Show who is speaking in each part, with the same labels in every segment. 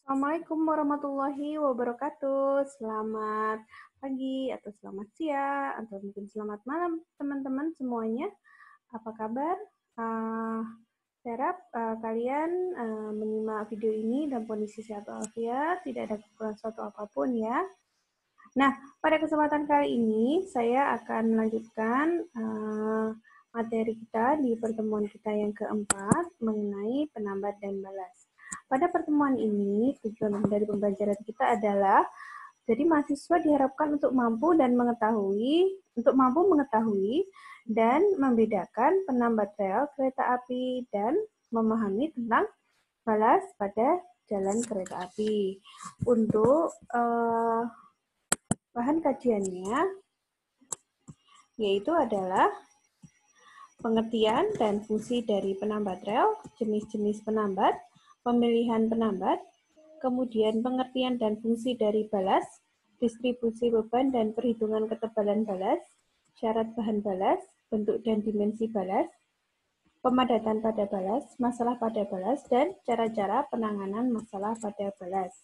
Speaker 1: Assalamualaikum warahmatullahi wabarakatuh. Selamat pagi atau selamat siang atau mungkin selamat malam teman-teman semuanya. Apa kabar? Saya harap kalian menyimak video ini dalam kondisi sehat walafiat, tidak ada kekurangan suatu apapun ya. Nah, pada kesempatan kali ini saya akan melanjutkan materi kita di pertemuan kita yang keempat mengenai penambat dan balas. Pada pertemuan ini, tujuan dari pembelajaran kita adalah jadi mahasiswa diharapkan untuk mampu mengetahui dan membedakan penambat rel kereta api dan memahami tentang balas pada jalan kereta api. Untuk bahan kajiannya yaitu adalah pengertian dan fungsi dari penambat rel, jenis-jenis penambat, pemilihan penambat, kemudian pengertian dan fungsi dari balas, distribusi beban dan perhitungan ketebalan balas, syarat bahan balas, bentuk dan dimensi balas, pemadatan pada balas, masalah pada balas, dan cara-cara penanganan masalah pada balas.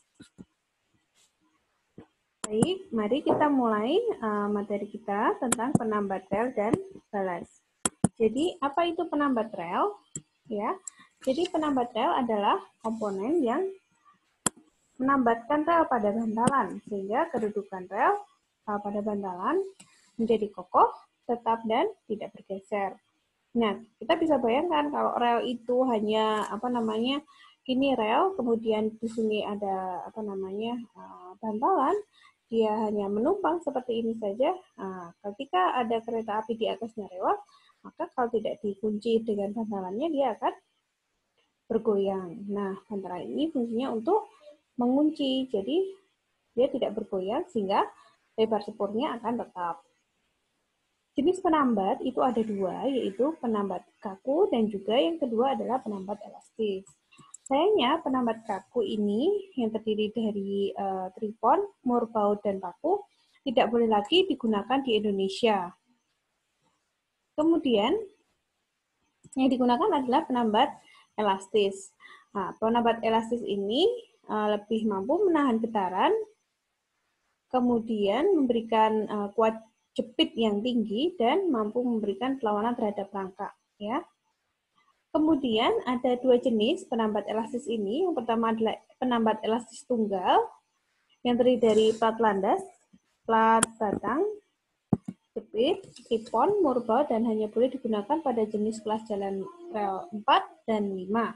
Speaker 1: Baik, mari kita mulai materi kita tentang penambat rel dan balas. Jadi, apa itu penambat rel? Ya, jadi penambat rel adalah komponen yang menambatkan rel pada bantalan, sehingga kedudukan rel pada bantalan menjadi kokoh, tetap, dan tidak bergeser. Nah, kita bisa bayangkan kalau rel itu hanya ini rel, kemudian di sini ada bantalan, dia hanya menumpang seperti ini saja. Nah, ketika ada kereta api di atasnya lewat, maka kalau tidak dikunci dengan bantalannya, dia akan bergoyang. Nah, bantalan ini fungsinya untuk mengunci, jadi dia tidak bergoyang sehingga lebar sepurnya akan tetap. Jenis penambat itu ada dua, yaitu penambat kaku dan juga yang kedua adalah penambat elastis. Sayangnya penambat kaku ini yang terdiri dari tripon, mur baut, dan paku tidak boleh lagi digunakan di Indonesia. Kemudian yang digunakan adalah penambat elastis. Nah, penambat elastis ini lebih mampu menahan getaran, kemudian memberikan kuat jepit yang tinggi dan mampu memberikan perlawanan terhadap rangka. Ya. Kemudian ada dua jenis penambat elastis ini. Yang pertama adalah penambat elastis tunggal yang terdiri dari plat landas, plat batang, jepit, tripon, mur baut, dan hanya boleh digunakan pada jenis kelas jalan rel 4 dan 5.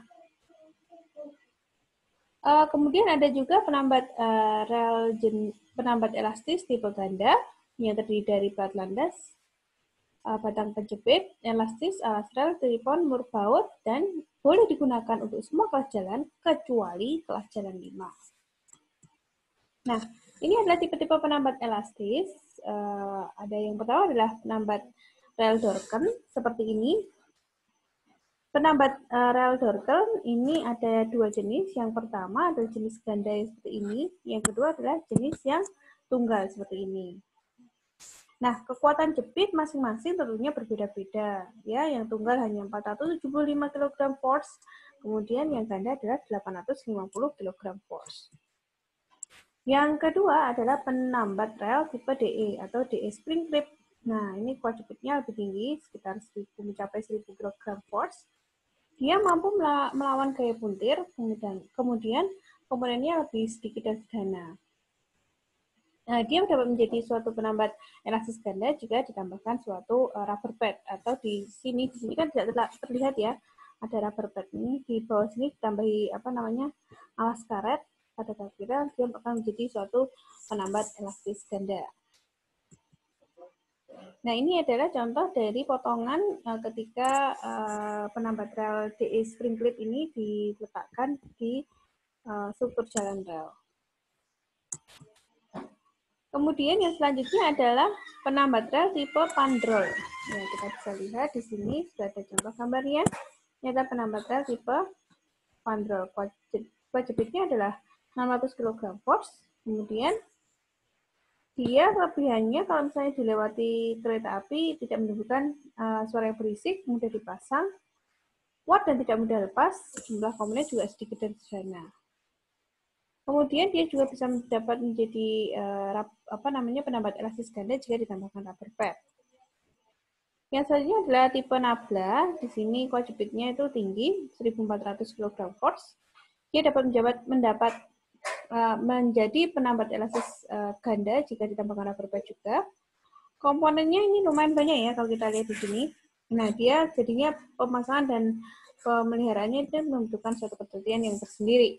Speaker 1: Kemudian ada juga penambat elastis tipe ganda yang terdiri dari plat landas, batang penjepit, elastis, alas rel, tripon, mur baut, dan boleh digunakan untuk semua kelas jalan kecuali kelas jalan 5. Nah, ini adalah tipe-tipe penambat elastis. Ada yang pertama adalah penambat rel Dorken seperti ini. Penambat rel Dorken ini ada dua jenis. Yang pertama adalah jenis ganda yang seperti ini. Yang kedua adalah jenis yang tunggal seperti ini. Nah, kekuatan jepit masing-masing tentunya berbeda-beda. Ya, yang tunggal hanya 475 kg force, kemudian yang ganda adalah 850 kg force. Yang kedua adalah penambat rel tipe DE atau DE spring clip. Nah, ini kuat jepitnya lebih tinggi, sekitar mencapai 1000 kg force. Dia mampu melawan gaya puntir, kemudian komponennya lebih sedikit dan sederhana. Nah, dia dapat menjadi suatu penambat elastis ganda jika ditambahkan suatu rubber pad, atau di sini kan tidak terlihat ya, ada rubber pad ini, di bawah sini ditambahi alas karet pada kira dia akan menjadi suatu penambat elastis ganda. Nah, ini adalah contoh dari potongan ketika penambat rel DE spring clip ini diletakkan di struktur jalan rel. Kemudian yang selanjutnya adalah penambat rel tipe pandrol. Nah, kita bisa lihat di sini sudah ada contoh gambarnya. Ini adalah penambat rel tipe pandrol. Kuat jepitnya adalah 600 kg force. Kemudian dia kelebihannya kalau misalnya dilewati kereta api tidak menimbulkan suara yang berisik, mudah dipasang, kuat dan tidak mudah lepas. Jumlah komponen juga sedikit dan sederhana. Kemudian dia juga bisa dapat menjadi penambat elastis ganda jika ditambahkan rubber pad. Yang selanjutnya adalah tipe nabla. Di sini kuat jepitnya itu tinggi, 1.400 kg force. Dia dapat menjadi penambat elastis ganda jika ditambahkan rubber pad juga. Komponennya ini lumayan banyak ya kalau kita lihat di sini. Nah, dia jadinya pemasangan dan pemeliharaannya itu membutuhkan suatu ketelitian yang tersendiri.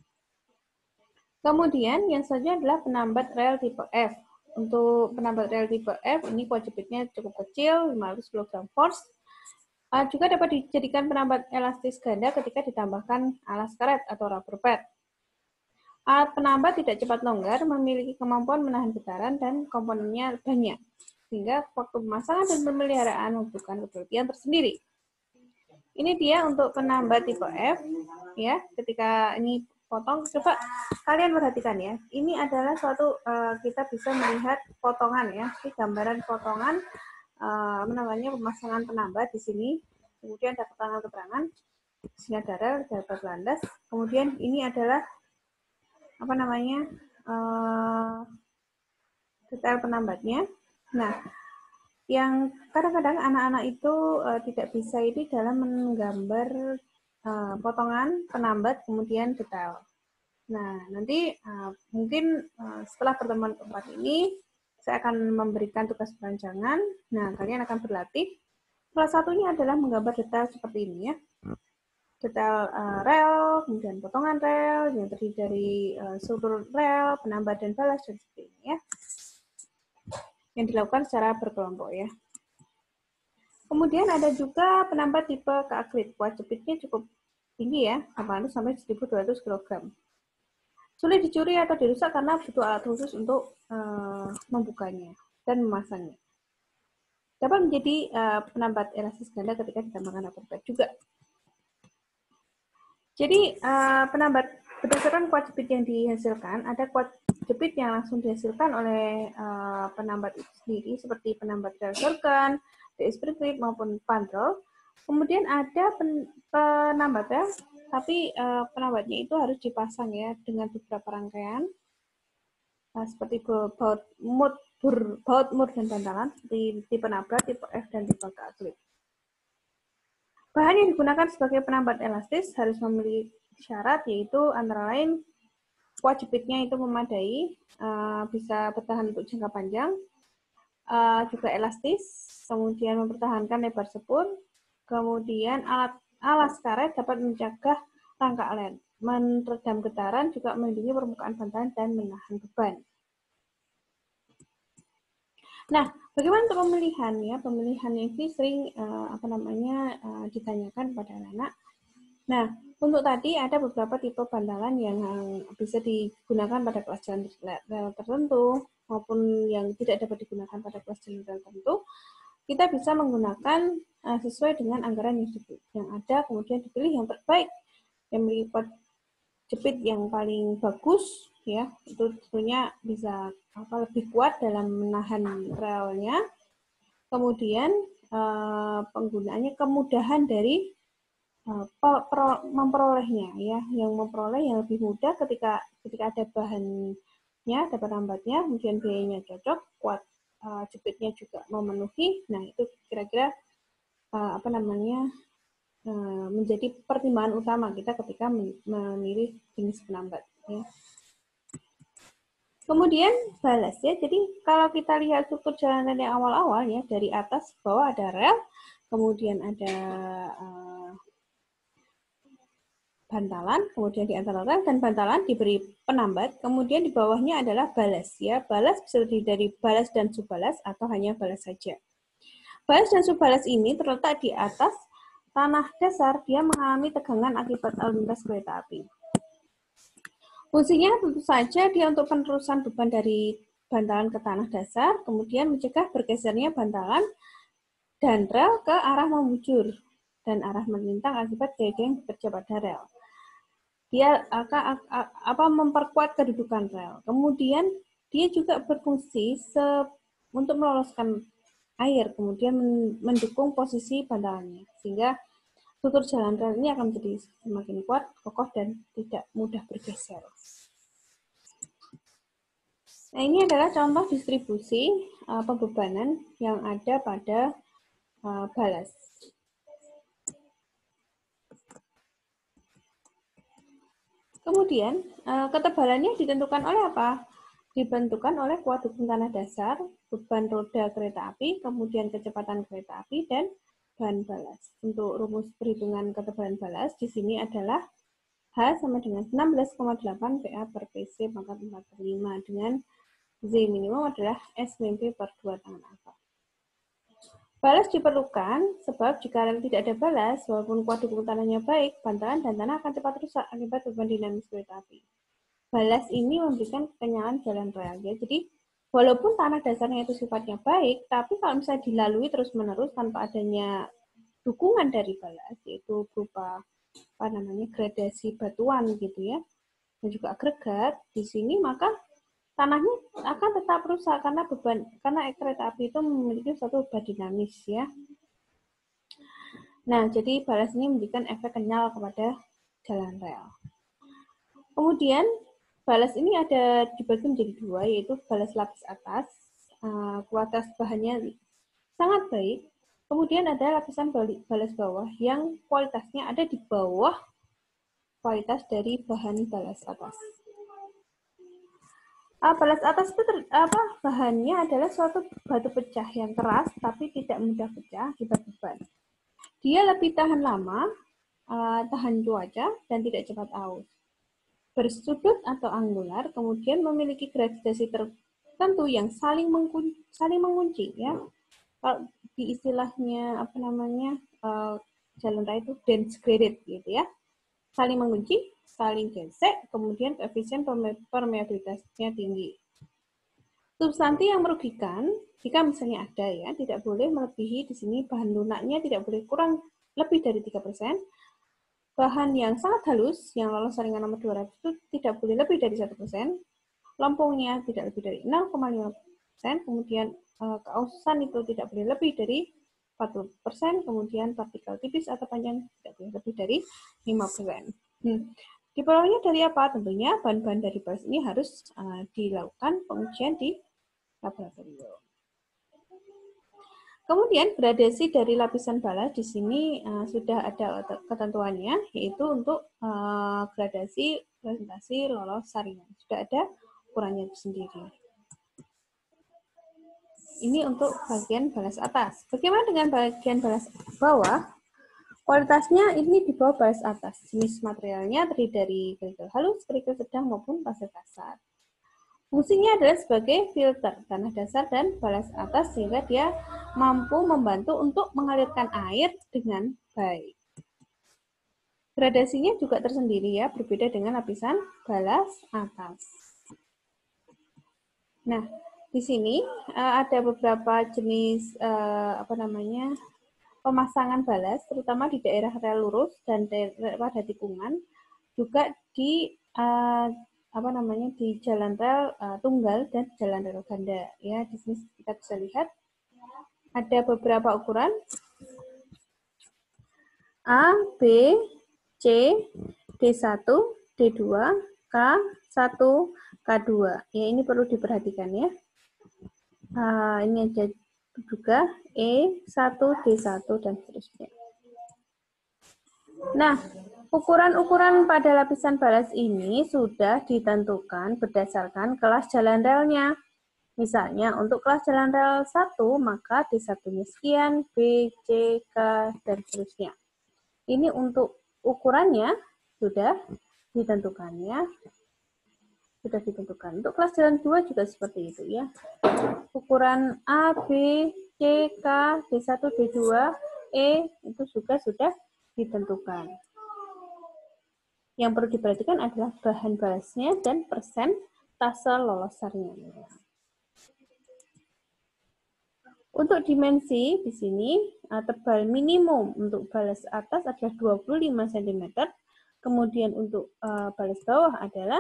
Speaker 1: Kemudian yang selanjutnya adalah penambat rel tipe F. Untuk penambat rel tipe F, ini kuat jepitnya cukup kecil, 500 kg force. Juga dapat dijadikan penambat elastis ganda ketika ditambahkan alas karet atau rubber pad. Alat penambat tidak cepat longgar, memiliki kemampuan menahan getaran dan komponennya banyak, sehingga waktu pemasangan dan pemeliharaan membutuhkan ketelitian tersendiri. Ini dia untuk penambat tipe F, ya. Ketika ini potong, coba kalian perhatikan ya. Ini adalah suatu kita bisa melihat potongan ya, ini gambaran potongan pemasangan penambat di sini. Kemudian ada keterangan-keterangan, di sini ada rel, ada landas. Kemudian ini adalah detail penambatnya. Nah, yang kadang-kadang anak-anak itu tidak bisa ini dalam menggambar potongan, penambat, kemudian detail. Nah, nanti mungkin setelah pertemuan keempat ini, saya akan memberikan tugas perancangan. Nah, kalian akan berlatih. Salah satunya adalah menggambar detail seperti ini ya. Detail rel, kemudian potongan rel, yang terdiri dari struktur rel, penambat dan balas, dan seperti ini ya. Yang dilakukan secara berkelompok ya. Kemudian ada juga penambat tipe keakrit. Kuat jepitnya cukup tinggi ya, 800 sampai 1.200 kg. Sulit dicuri atau dirusak karena butuh alat khusus untuk membukanya dan memasangnya. Dapat menjadi penambat elastis ganda ketika ditambahkan rubber pad juga. Jadi penambat berdasarkan kuat jepit yang dihasilkan, ada kuat jepit yang langsung dihasilkan oleh penambat itu sendiri, seperti penambat rel Surken, spring clip maupun pandrol. Kemudian ada penambat rel, tapi penambatnya itu harus dipasang ya dengan beberapa rangkaian, seperti baut mur dan bantalan, seperti tipe nabla, tipe F, dan tipe keakrit. Bahan yang digunakan sebagai penambat elastis harus memiliki syarat, yaitu antara lain kuat jepitnya itu memadai, bisa bertahan untuk jangka panjang, juga elastis, kemudian mempertahankan lebar sepur, kemudian alas karet dapat mencegah rangka lem, meredam getaran, juga melindungi permukaan bantalan dan menahan beban. Nah, bagaimana untuk pemilihan ya? Pemilihan ini sering ditanyakan pada anak-anak. Nah, untuk tadi ada beberapa tipe bantalan yang bisa digunakan pada kelas jalan rel tertentu maupun yang tidak dapat digunakan pada kelas jalan rel tertentu. Kita bisa menggunakan sesuai dengan anggaran yang ada, kemudian dipilih yang terbaik, yang memiliki jepit yang paling bagus ya, itu tentunya bisa lebih kuat dalam menahan relnya. Kemudian penggunaannya kemudahan dari memperolehnya ya, yang memperoleh yang lebih mudah ketika ada bahannya, ada penambatnya, kemudian biayanya cocok, kuat jepitnya juga memenuhi. Nah, itu kira-kira menjadi pertimbangan utama kita ketika memilih jenis penambat ya. Kemudian balas ya. Jadi kalau kita lihat struktur jalanan yang awal-awal ya, dari atas ke bawah ada rel, kemudian ada bantalan, kemudian di antara rel dan bantalan diberi penambat, kemudian di bawahnya adalah balas ya. Balas bisa terdiri dari balas dan subbalas atau hanya balas saja. Balas dan subbalas ini terletak di atas tanah dasar, dia mengalami tegangan akibat lalu lintas kereta api. Fungsinya tentu saja dia untuk penerusan beban dari bantalan ke tanah dasar, kemudian mencegah bergesernya bantalan dan rel ke arah membujur dan arah melintang akibat gaya yang bekerja pada rel. Dia akan memperkuat kedudukan rel. Kemudian dia juga berfungsi untuk meloloskan air, kemudian mendukung posisi bantalannya, sehingga struktur jalan rel ini akan menjadi semakin kuat, kokoh, dan tidak mudah bergeser. Nah, ini adalah contoh distribusi pembebanan yang ada pada balas. Kemudian, ketebalannya ditentukan oleh apa? Ditentukan oleh kuat dukung tanah dasar, beban roda kereta api, kemudian kecepatan kereta api, dan bahan balas. Untuk rumus perhitungan ketebalan balas di sini adalah H sama dengan 16,8 PA per PC pangkat 4 per 5 dengan Z minimum adalah S min P per 2 tangan alfa. Balas diperlukan sebab jika rel tidak ada balas, walaupun kuat dukung tanahnya baik, bantalan dan tanah akan cepat rusak akibat beban dinamis kereta api. Balas ini memberikan kekenyalan jalan rel. Ya. Jadi, walaupun tanah dasarnya itu sifatnya baik, tapi kalau misalnya dilalui terus-menerus tanpa adanya dukungan dari balas, yaitu berupa gradasi batuan gitu ya, dan juga agregat di sini, maka tanahnya akan tetap rusak karena kereta api itu memiliki suatu beban dinamis ya. Nah, jadi balas ini memberikan efek kenyal kepada jalan rel. Kemudian balas ini ada dibagi menjadi dua, yaitu balas lapis atas, kualitas bahannya sangat baik. Kemudian ada lapisan balas bawah yang kualitasnya ada di bawah kualitas dari bahan balas atas. Balas atas itu bahannya adalah suatu batu pecah yang keras tapi tidak mudah pecah akibat beban. Dia lebih tahan lama, tahan cuaca, dan tidak cepat aus. Bersudut atau angular, kemudian memiliki gradasi tertentu yang saling mengunci ya. Kalau di istilahnya jalan raya itu dense graded gitu ya. Saling mengunci, saling gesek, kemudian koefisien permeabilitasnya tinggi. Substansi yang merugikan, jika misalnya ada ya, tidak boleh melebihi di sini bahan lunaknya tidak boleh kurang lebih dari 3%. Bahan yang sangat halus, yang lolos saringan nomor 200 itu tidak boleh lebih dari 1%. Lempungnya tidak lebih dari 0,5%. Kemudian keausan itu tidak boleh lebih dari 40%. Kemudian partikel tipis atau panjang tidak boleh lebih dari 5%. Diperolehnya dari apa? Tentunya bahan-bahan dari balas ini harus dilakukan pengujian di laboratorium. Kemudian gradasi dari lapisan balas di sini sudah ada ketentuannya, yaitu untuk gradasi presentasi lolos saringan. Sudah ada ukurannya sendiri. Ini untuk bagian balas atas. Bagaimana dengan bagian balas bawah? Kualitasnya ini di bawah balas atas. Jenis materialnya terdiri dari kerikil halus, kerikil sedang maupun pasir kasar. Fungsinya adalah sebagai filter tanah dasar dan balas atas sehingga dia mampu membantu untuk mengalirkan air dengan baik. Gradasinya juga tersendiri ya, berbeda dengan lapisan balas atas. Nah, di sini ada beberapa jenis pemasangan balas, terutama di daerah rel lurus dan pada tikungan, juga di di jalan rel tunggal dan jalan rel ganda. Ya, di sini kita bisa lihat ada beberapa ukuran A, B, C, D1, D2, K1, K2. Ya, ini perlu diperhatikan ya. Ini ada juga E1, D1 dan seterusnya. Nah, ukuran-ukuran pada lapisan balas ini sudah ditentukan berdasarkan kelas jalan relnya. Misalnya, untuk kelas jalan rel 1, maka D1-nya sekian, B, C, K, dan seterusnya. Ini untuk ukurannya sudah ditentukan ya. Sudah ditentukan. Untuk kelas jalan 2 juga seperti itu ya. Ukuran A, B, C, K, D1, D2, E itu juga sudah ditentukan. Yang perlu diperhatikan adalah bahan balasnya dan persentase lolos saringannya. Untuk dimensi di sini tebal minimum untuk balas atas adalah 25 cm, kemudian untuk balas bawah adalah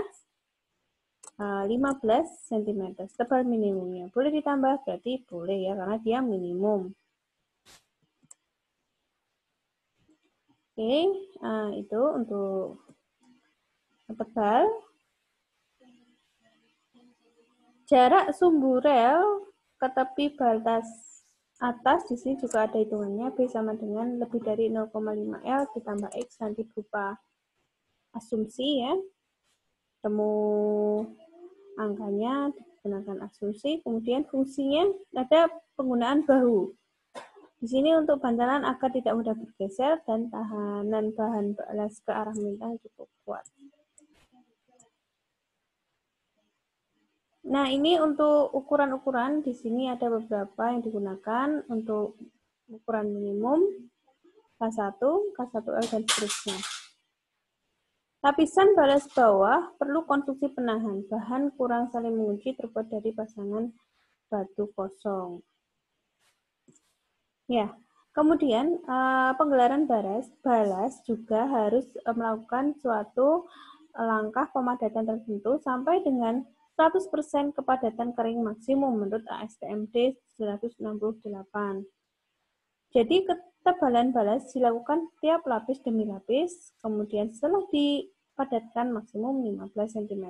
Speaker 1: 15 cm. Tebal minimumnya boleh ditambah, berarti boleh ya karena dia minimum. Oke, itu untuk tebal. Jarak sumbu rel ke tepi batas atas di sini juga ada hitungannya. B sama dengan lebih dari 0,5 L ditambah X nanti berupa asumsi ya. Temu angkanya digunakan asumsi, kemudian fungsinya ada penggunaan bahu. Di sini untuk bantalan agar tidak mudah bergeser dan tahanan bahan balas ke arah melintang cukup kuat. Nah, ini untuk ukuran-ukuran di sini ada beberapa yang digunakan untuk ukuran minimum K1, K1L dan seterusnya. Lapisan balas bawah perlu konstruksi penahan. Bahan kurang saling mengunci terbuat dari pasangan batu kosong. Ya, kemudian penggelaran balas juga harus melakukan suatu langkah pemadatan tertentu sampai dengan 100% kepadatan kering maksimum menurut ASTM D 968. Jadi ketebalan balas dilakukan tiap lapis demi lapis, kemudian setelah dipadatkan maksimum 15 cm.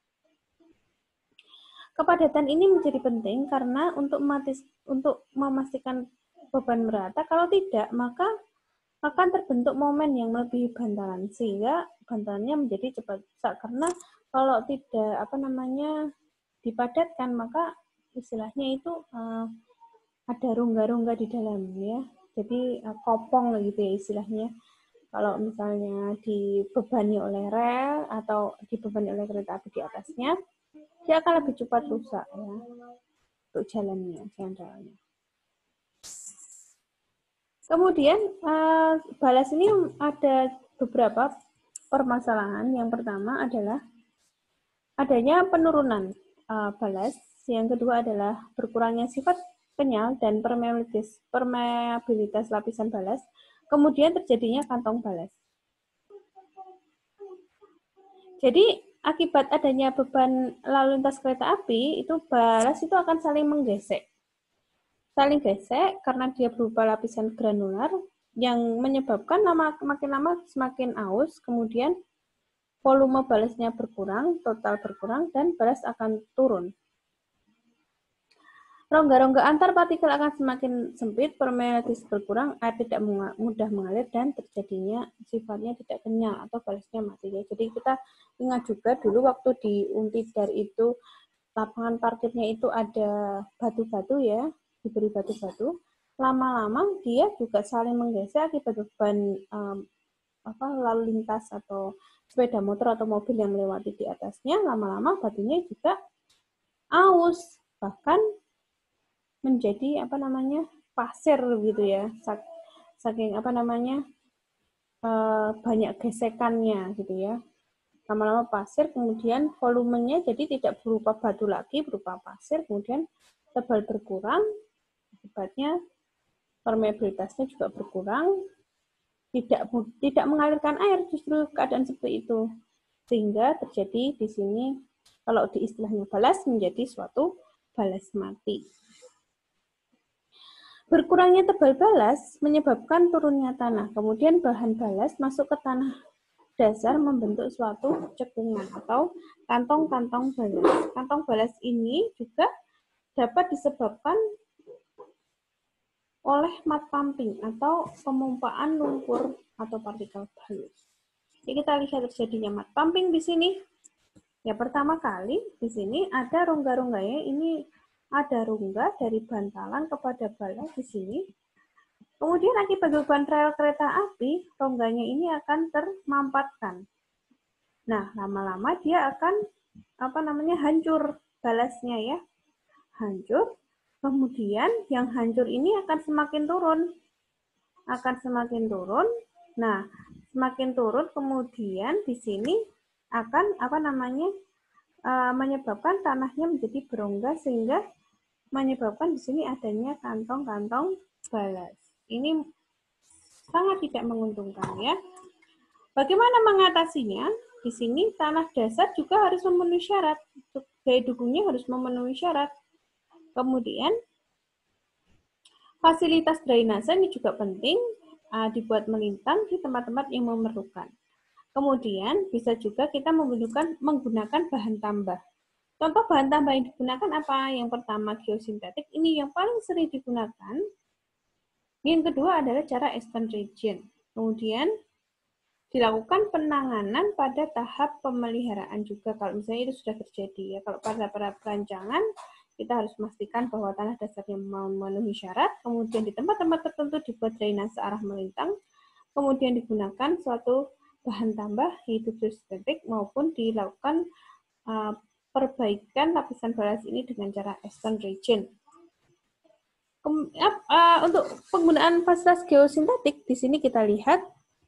Speaker 1: Kepadatan ini menjadi penting karena untuk memastikan beban merata, kalau tidak maka akan terbentuk momen yang melebihi bantalan sehingga bantalannya menjadi cepat rusak. Karena kalau tidak dipadatkan maka istilahnya itu ada rongga-rongga di dalam ya. Jadi kopong gitu ya istilahnya. Kalau misalnya dibebani oleh rel atau dibebani oleh kereta api di atasnya, dia akan lebih cepat rusak ya untuk jalannya, jalan relnya. Kemudian balas ini ada beberapa permasalahan. Yang pertama adalah adanya penurunan balas. Yang kedua adalah berkurangnya sifat kenyal dan permeabilitas lapisan balas. Kemudian terjadinya kantong balas. Jadi akibat adanya beban lalu lintas kereta api, itu balas itu akan saling menggesek. Saling gesek karena dia berupa lapisan granular yang menyebabkan makin lama semakin aus, kemudian volume balasnya berkurang, total berkurang, dan balas akan turun. Rongga-rongga antar partikel akan semakin sempit, permeabilitas berkurang, air tidak mudah mengalir, dan terjadinya sifatnya tidak kenyal atau balasnya mati. Jadi kita ingat juga dulu waktu di Untidar itu lapangan parkirnya itu ada batu-batu ya, diberi batu-batu, lama-lama dia juga saling menggesek akibat beban lalu lintas atau sepeda motor atau mobil yang melewati di atasnya, lama-lama batunya juga aus, bahkan menjadi pasir gitu ya, saking banyak gesekannya gitu ya. Lama-lama pasir, kemudian volumenya jadi tidak berupa batu lagi, berupa pasir, kemudian tebal berkurang, akibatnya permeabilitasnya juga berkurang, tidak mengalirkan air, justru keadaan seperti itu. Sehingga terjadi di sini, kalau di istilahnya balas, menjadi suatu balas mati. Berkurangnya tebal balas menyebabkan turunnya tanah, kemudian bahan balas masuk ke tanah dasar membentuk suatu cekungan atau kantong-kantong balas. Kantong balas ini juga dapat disebabkan oleh mud pumping atau pemumpaan lumpur atau partikel halus. Jadi kita lihat terjadinya mud pumping di sini. Ya, pertama kali di sini ada rongga-rongganya. Ini ada rongga dari bantalan kepada balas di sini. Kemudian akibat beban rel kereta api, rongganya ini akan termampatkan. Nah, lama-lama dia akan hancur balasnya ya. Hancur. Kemudian yang hancur ini akan semakin turun. Nah, semakin turun kemudian di sini akan menyebabkan tanahnya menjadi berongga sehingga menyebabkan di sini adanya kantong-kantong balas. Ini sangat tidak menguntungkan ya. Bagaimana mengatasinya? Di sini tanah dasar juga harus memenuhi syarat. Daya dukungnya harus memenuhi syarat. Kemudian fasilitas drainase ini juga penting dibuat melintang di tempat-tempat yang memerlukan. Kemudian bisa juga kita menggunakan bahan tambah. Contoh bahan tambah yang digunakan apa? Yang pertama geosintetik, ini yang paling sering digunakan. Yang kedua adalah cara extend region. Kemudian dilakukan penanganan pada tahap pemeliharaan juga kalau misalnya itu sudah terjadi ya. Kalau pada perancangan kita harus memastikan bahwa tanah dasarnya memenuhi syarat, kemudian di tempat-tempat tertentu dibuat drainase arah melintang, kemudian digunakan suatu bahan tambah yaitu geosintetik maupun dilakukan perbaikan lapisan balas ini dengan cara extend region. Untuk penggunaan fasilitas geosintetik di sini kita lihat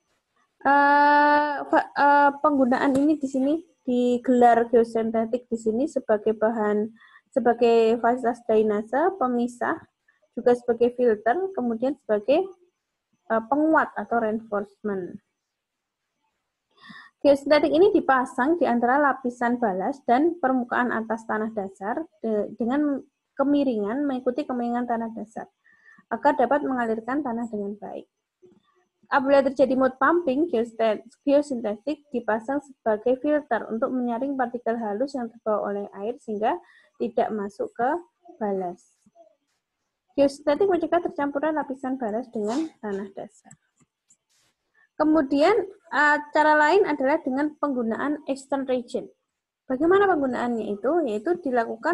Speaker 1: penggunaan ini di sini digelar geosintetik di sini sebagai fasilitas drainase, pemisah, juga sebagai filter, kemudian sebagai penguat atau reinforcement. Geosintetik ini dipasang di antara lapisan balas dan permukaan atas tanah dasar dengan kemiringan mengikuti kemiringan tanah dasar agar dapat mengalirkan tanah dengan baik. Apabila terjadi mode pumping, geosintetik dipasang sebagai filter untuk menyaring partikel halus yang terbawa oleh air sehingga tidak masuk ke balas. Geosintetik mencegah tercampuran lapisan balas dengan tanah dasar. Kemudian cara lain adalah dengan penggunaan extend region. Bagaimana penggunaannya itu? Yaitu dilakukan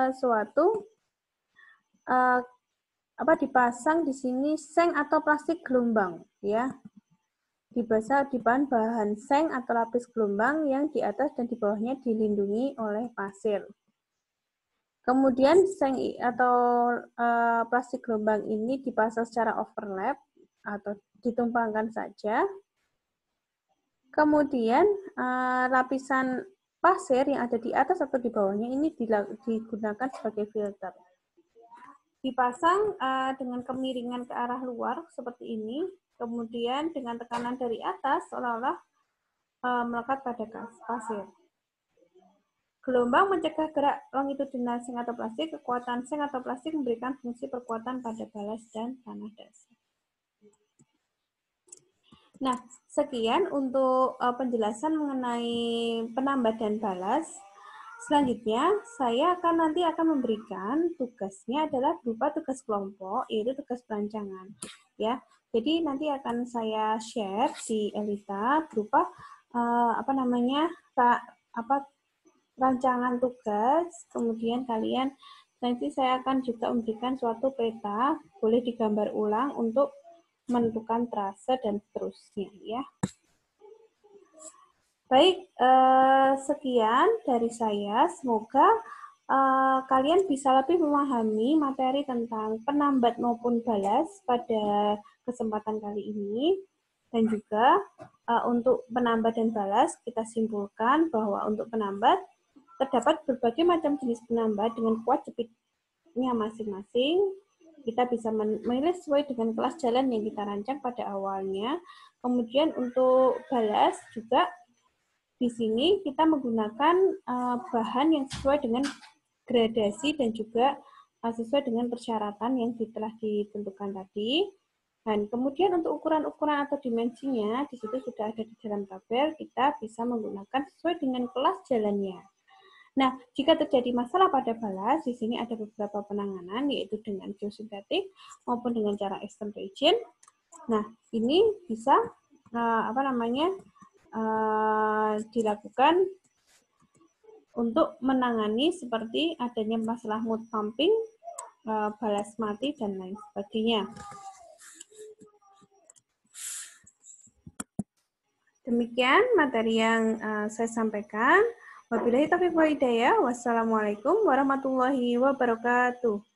Speaker 1: dipasang di sini seng atau plastik gelombang ya. Di bahan seng atau lapis gelombang yang di atas dan di bawahnya dilindungi oleh pasir. Kemudian seng atau plastik gelombang ini dipasang secara overlap atau ditumpangkan saja. Kemudian lapisan pasir yang ada di atas atau di bawahnya ini digunakan sebagai filter. Dipasang dengan kemiringan ke arah luar seperti ini, kemudian dengan tekanan dari atas seolah-olah melekat pada pasir. Gelombang mencegah gerak longitudinal seng atau plastik. Kekuatan seng atau plastik memberikan fungsi perkuatan pada balas dan tanah dasar. Nah, sekian untuk penjelasan mengenai penambat dan balas. Selanjutnya, saya nanti akan memberikan tugasnya adalah berupa tugas kelompok, yaitu tugas perancangan. Ya, jadi nanti akan saya share di Elita berupa rancangan tugas. Kemudian kalian nanti saya akan juga memberikan suatu peta, boleh digambar ulang untuk menentukan trase dan seterusnya, ya. Baik, sekian dari saya. Semoga kalian bisa lebih memahami materi tentang penambat maupun balas pada kesempatan kali ini. Dan juga untuk penambat dan balas, kita simpulkan bahwa untuk penambat, terdapat berbagai macam jenis penambat dengan kuat jepitnya masing-masing. Kita bisa memilih sesuai dengan kelas jalan yang kita rancang pada awalnya. Kemudian untuk balas juga, di sini kita menggunakan bahan yang sesuai dengan gradasi dan juga sesuai dengan persyaratan yang telah ditentukan tadi. Dan kemudian untuk ukuran-ukuran atau dimensinya, di situ sudah ada di dalam tabel, kita bisa menggunakan sesuai dengan kelas jalannya. Nah, jika terjadi masalah pada balas, di sini ada beberapa penanganan, yaitu dengan geosintetik maupun dengan cara extend region. Nah, ini bisa dilakukan untuk menangani seperti adanya masalah mode pumping, balas mati, dan lain sebagainya. Demikian materi yang saya sampaikan. Wabillahi taufiq wal hidayah. Wassalamualaikum warahmatullahi wabarakatuh.